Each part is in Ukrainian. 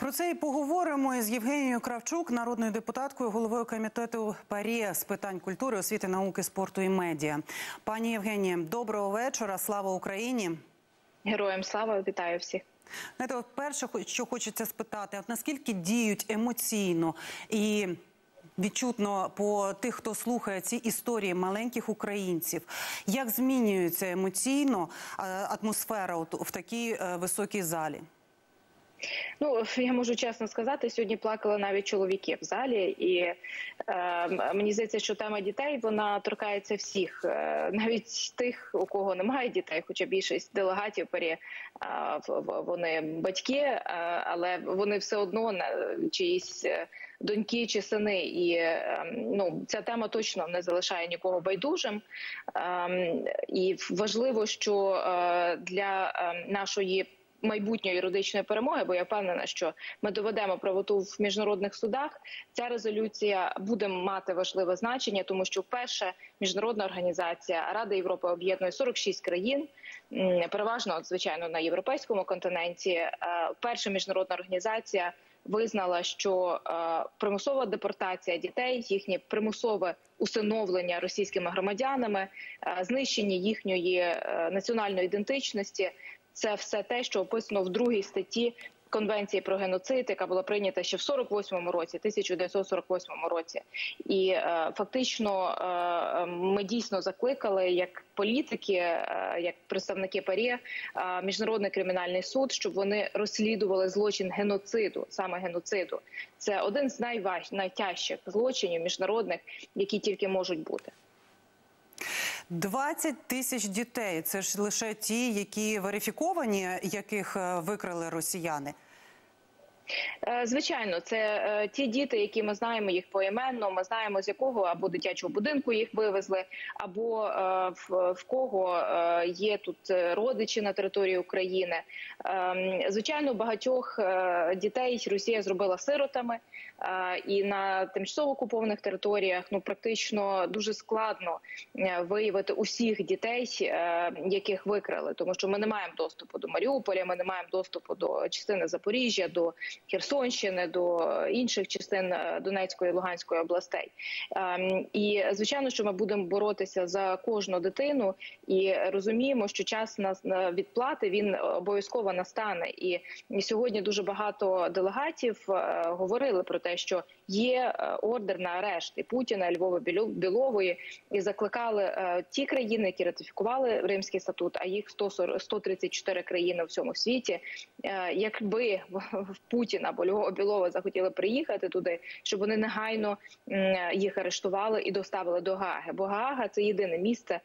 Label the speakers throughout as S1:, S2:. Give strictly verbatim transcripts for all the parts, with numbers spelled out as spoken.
S1: Про це і поговоримо із Євгенією Кравчук, народною депутаткою, головою комітету ПАРЄ з питань культури, освіти, науки, спорту і медіа. Пані Євгенія, доброго вечора, слава Україні!
S2: Героям слава, вітаю всіх!
S1: Знаєте, от перше, що хочеться спитати, от наскільки діють емоційно і відчутно по тих, хто слухає ці історії маленьких українців, як змінюється емоційно атмосфера в такій високій залі?
S2: Ну, я можу чесно сказати, сьогодні плакали навіть чоловіки в залі, і е, мені здається, що тема дітей, вона торкається всіх, е, навіть тих, у кого немає дітей, хоча більшість делегатів ПАРЄ, е, вони батьки, е, але вони все одно чиїсь доньки чи сини, і е, ну, ця тема точно не залишає нікого байдужим, е, і важливо, що е, для е, нашої майбутньої юридичної перемоги, бо я впевнена, що ми доведемо правоту в міжнародних судах, ця резолюція буде мати важливе значення, тому що вперше міжнародна організація Рада Європи об'єднує сорок шість країн, переважно, звичайно, на європейському континенті. Вперше міжнародна організація визнала, що е, примусова депортація дітей, їхнє примусове усиновлення російськими громадянами, е, знищення їхньої е, національної ідентичності – це все те, що описано в другій статті Конвенції про геноцид, яка була прийнята ще в сорок восьмому році, тисяча дев'ятсот сорок восьмому році. І е, фактично е, ми дійсно закликали, як політики, е, як представники ПАРЄ, е, Міжнародний кримінальний суд, щоб вони розслідували злочин геноциду, саме геноциду. Це один з найваж... найтяжчих злочинів міжнародних, які тільки можуть бути.
S1: двадцять тисяч дітей – це ж лише ті, які верифіковані, яких викрали росіяни?
S2: Звичайно, це ті діти, які ми знаємо їх поіменно, ми знаємо, з якого або дитячого будинку їх вивезли, або в, в кого є тут родичі на території України. Звичайно, багатьох дітей Росія зробила сиротами, і на тимчасово окупованих територіях ну практично дуже складно виявити усіх дітей, яких викрали, тому що ми не маємо доступу до Маріуполя, ми не маємо доступу до частини Запоріжжя, до Херсонщини, до інших частин Донецької і Луганської областей. І, звичайно, що ми будемо боротися за кожну дитину і розуміємо, що час на відплати, він обов'язково настане. І сьогодні дуже багато делегатів говорили про те, що є ордер на арешт і Путіна, і Львова Білової, і закликали ті країни, які ратифікували Римський статут, а їх сто тридцять чотири країни в всьому світі, якби в Путіна або Львова Білова захотіли приїхати туди, щоб вони негайно їх арештували і доставили до Гааги. Бо Гаага – це єдине місце,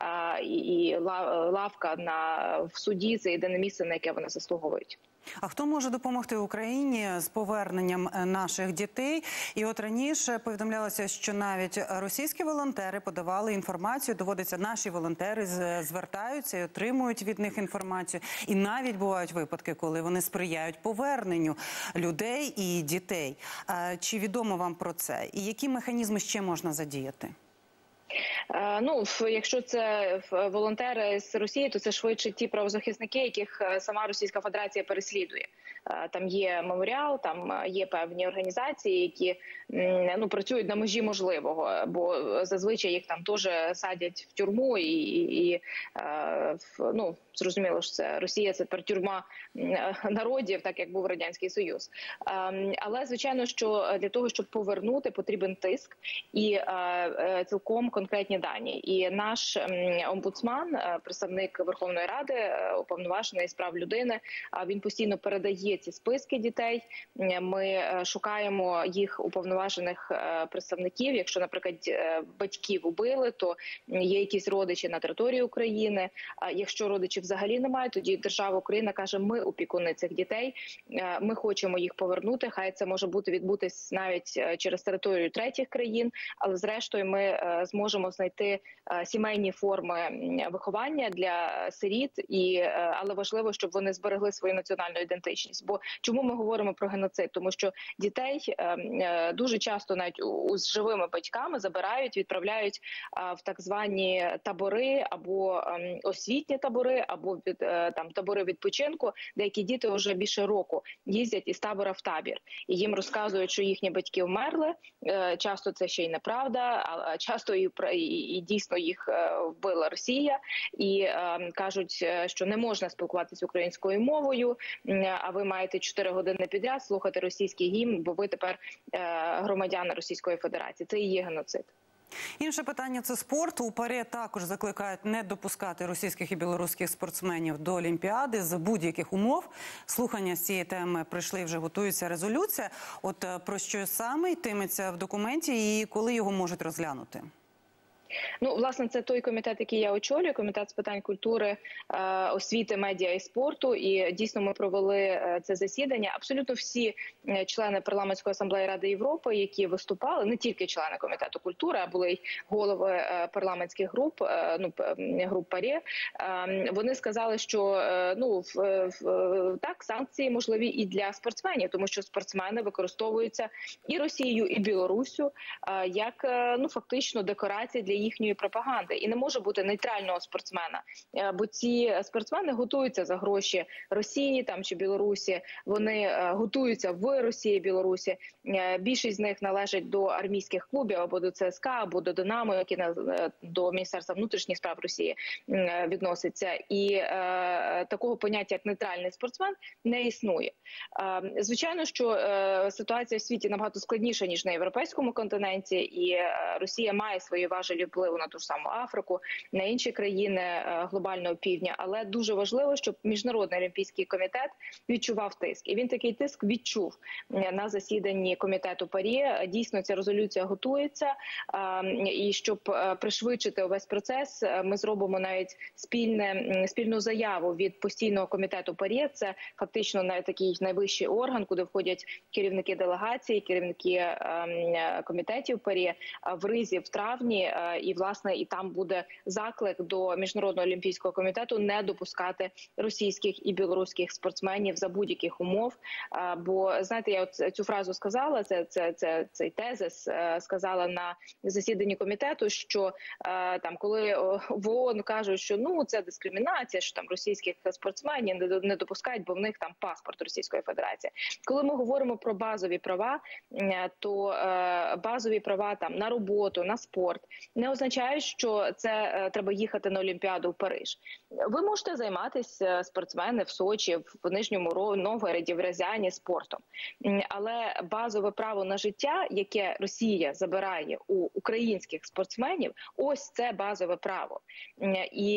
S2: і лавка на, в суді – це єдине місце, на яке вони заслуговують.
S1: А хто може допомогти Україні з поверненням наших дітей? І от раніше повідомлялося, що навіть російські волонтери подавали інформацію, доводиться, наші волонтери звертаються і отримують від них інформацію. І навіть бувають випадки, коли вони сприяють поверненню людей і дітей. Чи відомо вам про це? І які механізми ще можна задіяти?
S2: Ну, якщо це волонтери з Росії, то це швидше ті правозахисники, яких сама Російська Федерація переслідує. Там є меморіал, там є певні організації, які ну, працюють на межі можливого, бо зазвичай їх там теж садять в тюрму і, і, і ну, зрозуміло, що це Росія, це тепер тюрма народів, так як був Радянський Союз. Але, звичайно, що для того, щоб повернути, потрібен тиск і цілком конкретні дані. І наш омбудсман, представник Верховної Ради, уповноважений з прав людини, він постійно передає ці списки дітей. Ми шукаємо їх уповноважених представників. Якщо, наприклад, батьків убили, то є якісь родичі на території України. Якщо родичів взагалі немає, тоді держава Україна каже, ми опікуни цих дітей, ми хочемо їх повернути. Хай це може бути відбутись навіть через територію третіх країн, але зрештою ми зможемо знайти знайти сімейні форми виховання для сиріт, і але важливо, щоб вони зберегли свою національну ідентичність. Бо чому ми говоримо про геноцид? Тому що дітей дуже часто навіть з живими батьками забирають, відправляють в так звані табори або освітні табори, або там табори відпочинку. Деякі діти вже більше року їздять із табора в табір, і їм розказують, що їхні батьки вмерли. Часто це ще й неправда, а часто і, і, і дійсно їх вбила Росія, і е, кажуть, що не можна спілкуватися українською мовою, а ви маєте чотири години підряд слухати російський гімн, бо ви тепер е, громадяни Російської Федерації. Це і є геноцид.
S1: Інше питання – це спорт. У ПАРЄ також закликають не допускати російських і білоруських спортсменів до Олімпіади за будь-яких умов. Слухання з цієї теми прийшли, вже готується резолюція. От про що саме йтиметься в документі і коли його можуть розглянути?
S2: Ну, власне, це той комітет, який я очолюю, комітет з питань культури, освіти, медіа і спорту. І дійсно ми провели це засідання. Абсолютно всі члени парламентської асамблеї Ради Європи, які виступали, не тільки члени комітету культури, а були й голови парламентських груп, ну, груп ПАРЄ, вони сказали, що ну, так, санкції можливі і для спортсменів, тому що спортсмени використовуються і Росією, і Білоруссю як, ну, фактично декорації для їхньої пропаганди. І не може бути нейтрального спортсмена, бо ці спортсмени готуються за гроші Росії там чи Білорусі, вони готуються в Росії, Білорусі. Більшість з них належать до армійських клубів або до ЦСКА, або до Динамо, які до Міністерства внутрішніх справ Росії відносяться. І е, такого поняття, як нейтральний спортсмен, не існує. Е, звичайно, що е, ситуація в світі набагато складніша, ніж на європейському континенті, і е, Росія має свої важелі впливу на ту ж саму Африку, на інші країни е, глобального півдня. Але дуже важливо, щоб Міжнародний олімпійський комітет відчував тиск. І він такий тиск відчув на засіданні комітету ПАРЄ. Дійсно, ця резолюція готується. Е, і щоб е, пришвидшити увесь процес, е, ми зробимо навіть спільне, спільну заяву від постійного комітету ПАРЄ. Це фактично навіть такий найвищий орган, куди входять керівники делегацій, керівники е, комітетів ПАРЄ в Ризі в травні. Е, і, власне, і там буде заклик до Міжнародного олімпійського комітету не допускати російських і білоруських спортсменів за будь-яких умов. Е, бо, знаєте, я от цю фразу сказала, це, це, це, цей тезис е, сказала на засіданні комітету, що е, там, коли в ООН кажуть, що ну це дискримінація, що там російських спортсменів не допускають, бо в них там паспорт Російської Федерації. Коли ми говоримо про базові права, то е, базові права там на роботу, на спорт не означають, що це е, треба їхати на Олімпіаду в Париж. Ви можете займатися, спортсмени, в Сочі, в Нижньому Новгороді, в Рязані спортом. Але базове право на життя, яке Росія забирає у українських спортсменів, ось це базове право. І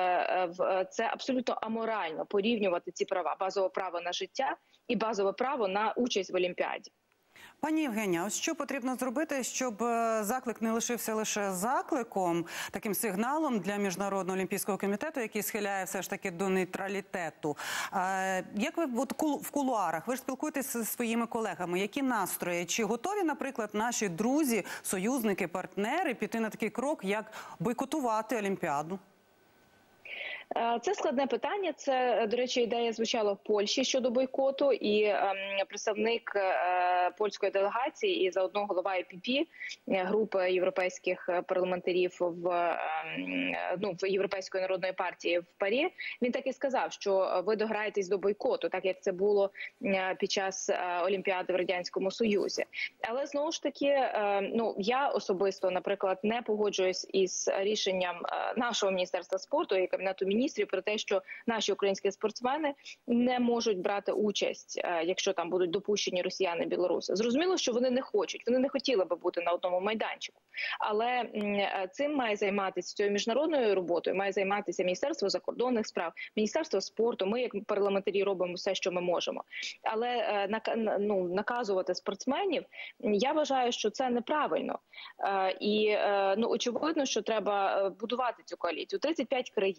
S2: е, це абсолютно аморально порівнювати ці права. Базове право на життя і базове право на участь в Олімпіаді.
S1: Пані Євгенія, ось що потрібно зробити, щоб заклик не лишився лише закликом, таким сигналом для Міжнародного олімпійського комітету, який схиляє все ж таки до нейтралітету. Як ви от в кулуарах, ви ж спілкуєтеся зі своїми колегами, які настрої? Чи готові, наприклад, наші друзі, союзники, партнери піти на такий крок, як бойкотувати Олімпіаду?
S2: Це складне питання. Це, до речі, ідея звучала в Польщі щодо бойкоту, і ем, представник е, польської делегації і заодно голова ЕПП, групи європейських парламентарів в, ем, ну, в Європейської народної партії в ПАРЄ, він так і сказав, що ви дограєтесь до бойкоту, так як це було під час Олімпіади в Радянському Союзі. Але знову ж таки, е, ну, я особисто, наприклад, не погоджуюсь із рішенням нашого Міністерства спорту і Кабінету міністрів про те, що наші українські спортсмени не можуть брати участь, якщо там будуть допущені росіяни і білоруси. Зрозуміло, що вони не хочуть, вони не хотіли би бути на одному майданчику. Але цим має займатися, цією міжнародною роботою, має займатися Міністерство закордонних справ, Міністерство спорту. Ми, як парламентарі, робимо все, що ми можемо. Але ну, наказувати спортсменів, я вважаю, що це неправильно. І, ну, очевидно, що треба будувати цю коаліцію. тридцять п'ять країн світу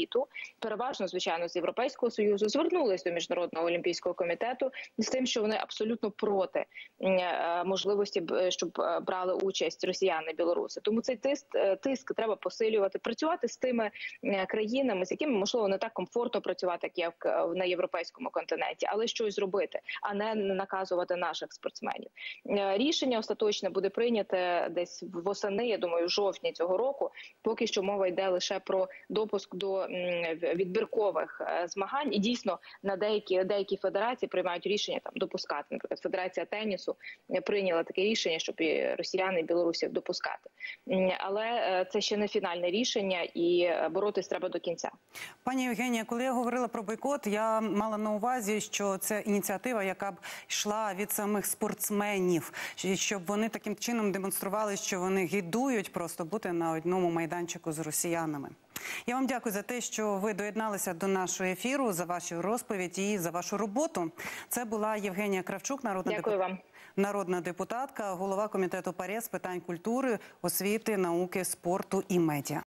S2: світу, переважно, звичайно, з Європейського Союзу, звернулись до Міжнародного олімпійського комітету з тим, що вони абсолютно проти можливості, щоб брали участь росіяни і білоруси. Тому цей тиск, тиск треба посилювати, працювати з тими країнами, з якими, можливо, не так комфортно працювати, як на європейському континенті, але щось зробити, а не наказувати наших спортсменів. Рішення остаточне буде прийняте десь восени, я думаю, в жовтні цього року. Поки що мова йде лише про допуск до відбіркових змагань. І дійсно на деякі, деякі федерації приймають рішення там допускати. Наприклад, Федерація тенісу прийняла таке рішення, щоб і росіяни, і білорусів допускати. Але це ще не фінальне рішення, і боротись треба до кінця.
S1: Пані Євгенія, коли я говорила про бойкот, я мала на увазі, що це ініціатива, яка б йшла від самих спортсменів, щоб вони таким чином демонстрували, що вони гідують просто бути на одному майданчику з росіянами. Я вам дякую за те, що ви доєдналися до нашого ефіру, за вашу розповідь і за вашу роботу. Це була Євгенія Кравчук, народна,
S2: Дякую
S1: деп...
S2: вам.
S1: народна депутатка, голова комітету ПАРЄ з питань культури, освіти, науки, спорту і медіа.